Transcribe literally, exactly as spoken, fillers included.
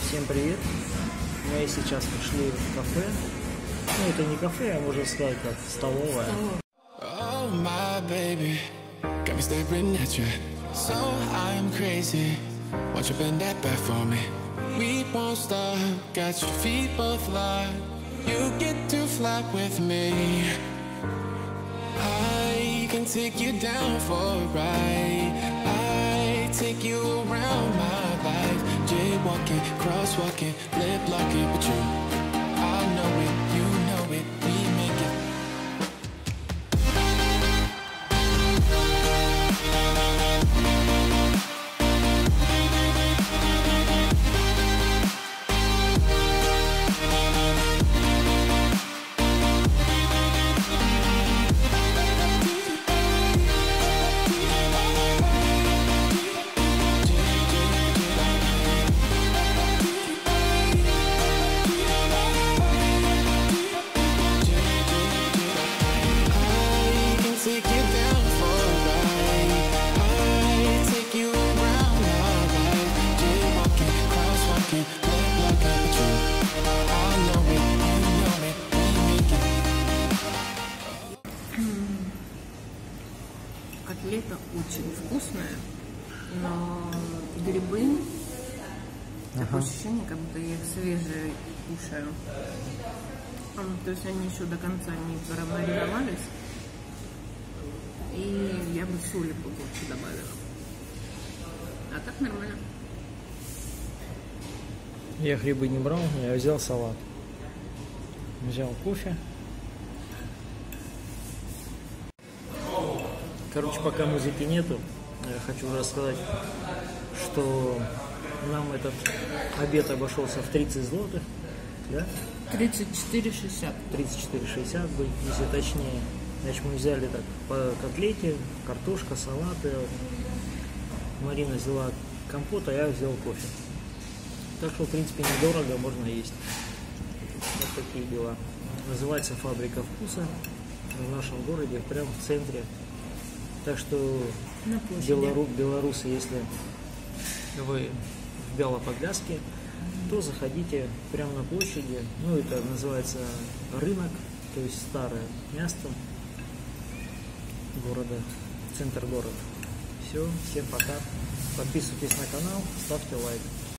Всем привет! Мы сейчас пришли в кафе. Ну, это не кафе, а можно сказать, как столовая. Oh my baby, got me staring at you. So I'm crazy. Won't you bend that back for me? We won't stop. Got your feet both locked. You get to fly with me. I can take you down for a ride. I take you around my life. Jaywalking, crosswalking, lip locking, but you, I know it, you know it, we make it. Котлета очень вкусная, но грибы, ага. Такое ощущение, как будто я их свежие кушаю. То есть они еще до конца не промаринировались. И я бы соли побольше добавила. А так нормально. Я грибы не брал, я взял салат. Взял кофе. Короче, пока музыки нету, я хочу рассказать, что нам этот обед обошелся в тридцать злотых, да? тридцать четыре шестьдесят. тридцать четыре шестьдесят быть, если точнее. Значит, мы взяли так по котлете, картошка, салаты. Марина взяла компот, а я взял кофе. Так что, в принципе, недорого, можно есть. Вот такие дела. Называется «Фабрика вкуса» в нашем городе, прямо в центре. Так что белору, белорусы, если вы в Белоподляске, то заходите прямо на площади. Ну, это называется рынок, то есть старое место города, центр города. Все, всем пока. Подписывайтесь на канал, ставьте лайк.